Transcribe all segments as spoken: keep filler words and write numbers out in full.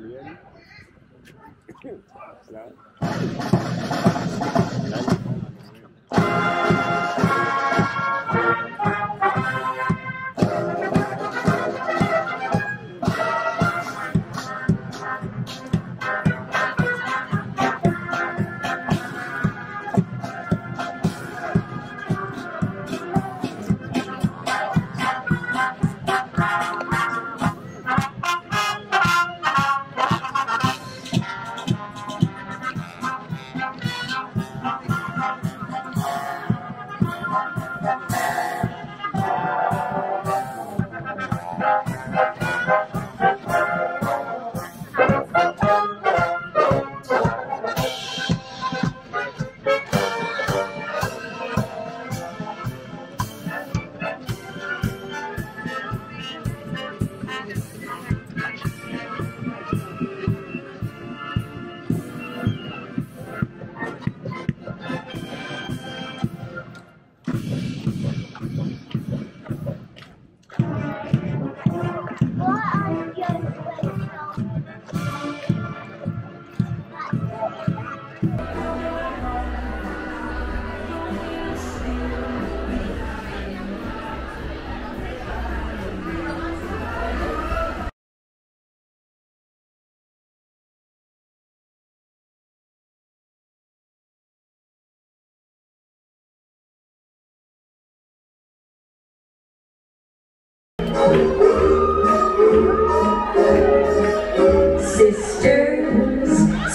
Sisters,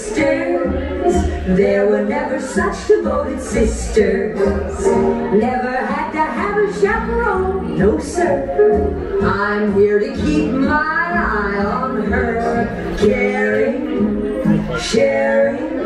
sisters, there were never such devoted sisters. Never had to have a chaperone, no sir. I'm here to keep my eye on her, caring, sharing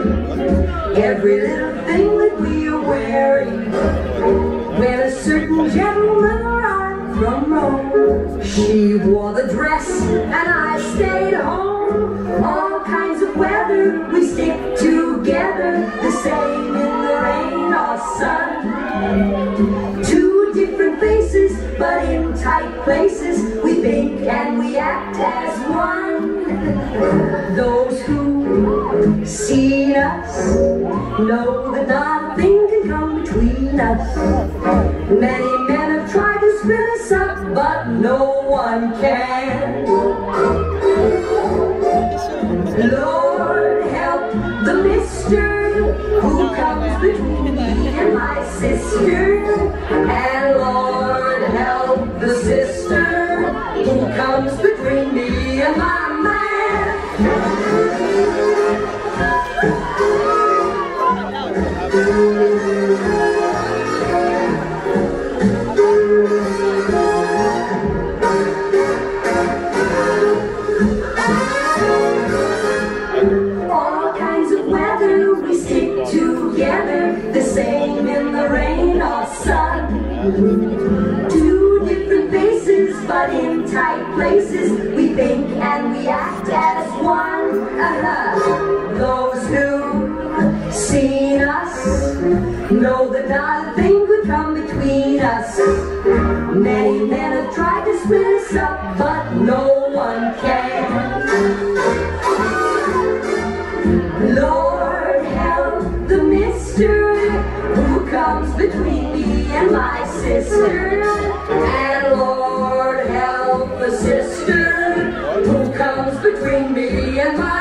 every little thing that we are wearing. When a certain gentleman arrived from Rome, she wore the dress and I stayed home. All kinds of weather, we stick together, the same in the rain or sun. Two different faces, but in tight places, we think and we act as one. Those who seen us know that not a thing can come between us. Many men have tried to split us up, but no one can. Lord help the mister who comes between me and my sister, and Lord help the sister who comes between me and my man. All kinds of weather, we stick together, the same in the rain or sun. Two different faces, but in tight places, we think and we act as one. Uh-huh. Those who seen us know that not a thing could come between us. Many men have tried to split us up, but no one can. Lord help the mister who comes between me and my sister, and Lord help the sister who comes between me and my